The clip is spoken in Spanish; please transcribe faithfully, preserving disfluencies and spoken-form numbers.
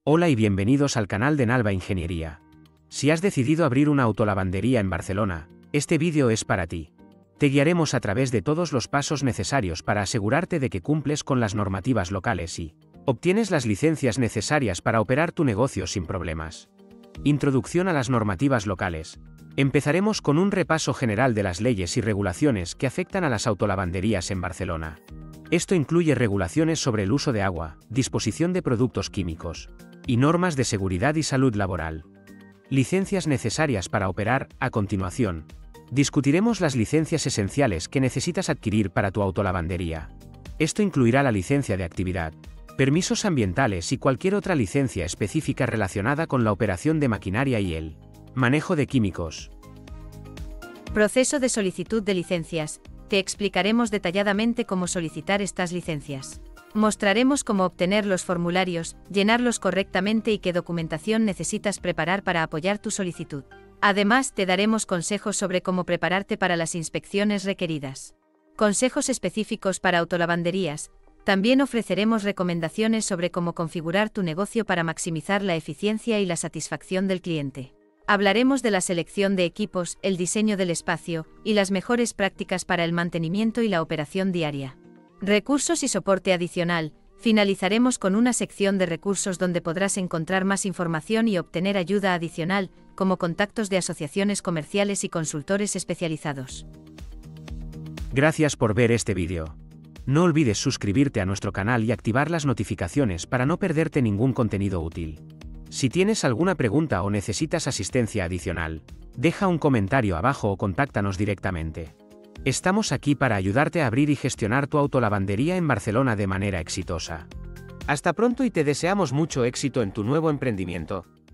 Hola y bienvenidos al canal de Nalva Ingeniería. Si has decidido abrir una autolavandería en Barcelona, este vídeo es para ti. Te guiaremos a través de todos los pasos necesarios para asegurarte de que cumples con las normativas locales y obtienes las licencias necesarias para operar tu negocio sin problemas. Introducción a las normativas locales. Empezaremos con un repaso general de las leyes y regulaciones que afectan a las autolavanderías en Barcelona. Esto incluye regulaciones sobre el uso de agua, disposición de productos químicos y normas de seguridad y salud laboral. Licencias necesarias para operar. A continuación, discutiremos las licencias esenciales que necesitas adquirir para tu autolavandería. Esto incluirá la licencia de actividad, permisos ambientales y cualquier otra licencia específica relacionada con la operación de maquinaria y el manejo de químicos. Proceso de solicitud de licencias. Te explicaremos detalladamente cómo solicitar estas licencias. Mostraremos cómo obtener los formularios, llenarlos correctamente y qué documentación necesitas preparar para apoyar tu solicitud. Además, te daremos consejos sobre cómo prepararte para las inspecciones requeridas. Consejos específicos para autolavanderías. También ofreceremos recomendaciones sobre cómo configurar tu negocio para maximizar la eficiencia y la satisfacción del cliente. Hablaremos de la selección de equipos, el diseño del espacio y las mejores prácticas para el mantenimiento y la operación diaria. Recursos y soporte adicional. Finalizaremos con una sección de recursos donde podrás encontrar más información y obtener ayuda adicional, como contactos de asociaciones comerciales y consultores especializados. Gracias por ver este vídeo. No olvides suscribirte a nuestro canal y activar las notificaciones para no perderte ningún contenido útil. Si tienes alguna pregunta o necesitas asistencia adicional, deja un comentario abajo o contáctanos directamente. Estamos aquí para ayudarte a abrir y gestionar tu autolavandería en Barcelona de manera exitosa. Hasta pronto y te deseamos mucho éxito en tu nuevo emprendimiento.